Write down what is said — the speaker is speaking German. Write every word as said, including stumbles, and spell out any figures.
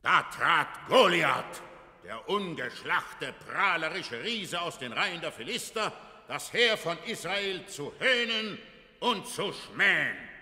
Da trat Goliath, der ungeschlachte, prahlerische Riese aus den Reihen der Philister, das Heer von Israel zu höhnen und zu schmähen.